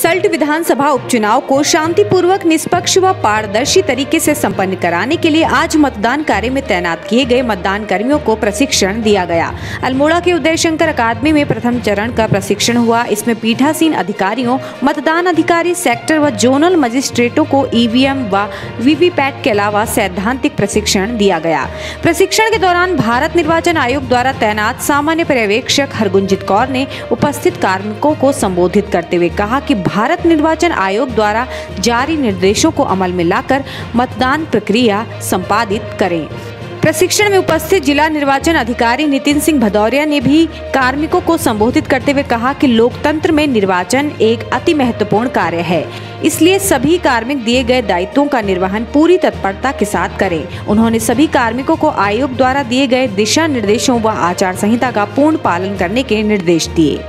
सल्ट विधानसभा उपचुनाव को शांतिपूर्वक, निष्पक्ष व पारदर्शी तरीके से संपन्न कराने के लिए आज मतदान कार्य में तैनात किए गए मतदान कर्मियों को प्रशिक्षण दिया गया। अल्मोड़ा के उदय शंकर अकादमी में प्रथम चरण का प्रशिक्षण हुआ। इसमें पीठासीन अधिकारियों, मतदान अधिकारी, सेक्टर व जोनल मजिस्ट्रेटों को ईवीएम व वीवीपैट के अलावा सैद्धांतिक प्रशिक्षण दिया गया। प्रशिक्षण के दौरान भारत निर्वाचन आयोग द्वारा तैनात सामान्य पर्यवेक्षक हरगुंजित कौर ने उपस्थित कार्मिकों को संबोधित करते हुए कहा कि भारत निर्वाचन आयोग द्वारा जारी निर्देशों को अमल में लाकर मतदान प्रक्रिया संपादित करें। प्रशिक्षण में उपस्थित जिला निर्वाचन अधिकारी नितिन सिंह भदौरिया ने भी कार्मिकों को संबोधित करते हुए कहा कि लोकतंत्र में निर्वाचन एक अति महत्वपूर्ण कार्य है, इसलिए सभी कार्मिक दिए गए दायित्वों का निर्वहन पूरी तत्परता के साथ करें। उन्होंने सभी कार्मिकों को आयोग द्वारा दिए गए दिशा निर्देशों व आचार संहिता का पूर्ण पालन करने के निर्देश दिए।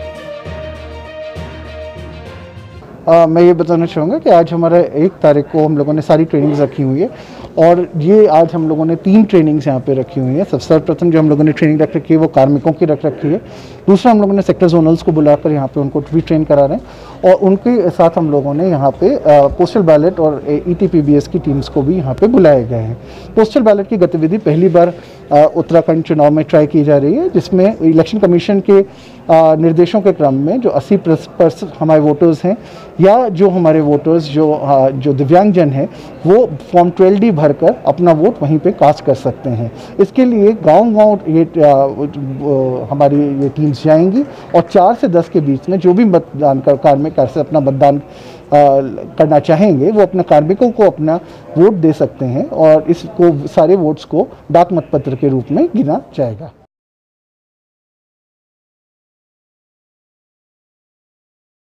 मैं ये बताना चाहूँगा कि आज हमारा 1 तारीख को हम लोगों ने सारी ट्रेनिंग्स रखी हुई है और ये आज हम लोगों ने 3 ट्रेनिंग्स यहाँ पे रखी हुई है। सबसे प्रथम जो हम लोगों ने ट्रेनिंग रख रखी है वो कार्मिकों की रख रखी है। दूसरा हम लोगों ने सेक्टर जोनल्स को बुलाकर यहाँ पे उनको भी ट्रेन करा रहे हैं और उनके साथ हम लोगों ने यहाँ पे पोस्टल बैलेट और ETPBS की टीम्स को भी यहाँ पे बुलाए गए हैं। पोस्टल बैलेट की गतिविधि पहली बार उत्तराखंड चुनाव में ट्राई की जा रही है, जिसमें इलेक्शन कमीशन के निर्देशों के क्रम में जो 80% हमारे वोटर्स हैं या जो हमारे वोटर्स जो दिव्यांगजन हैं वो फॉर्म 12D भरकर अपना वोट वहीं पे कास्ट कर सकते हैं। इसके लिए गांव-गांव ये हमारी ये टीम्स जाएंगी और 4 से 10 के बीच में जो भी मतदान कार्मिक से अपना मतदान करना चाहेंगे वो अपने कार्मिकों को अपना वोट दे सकते हैं और इसको सारे वोट्स को डाक मतपत्र के रूप में गिना जाएगा।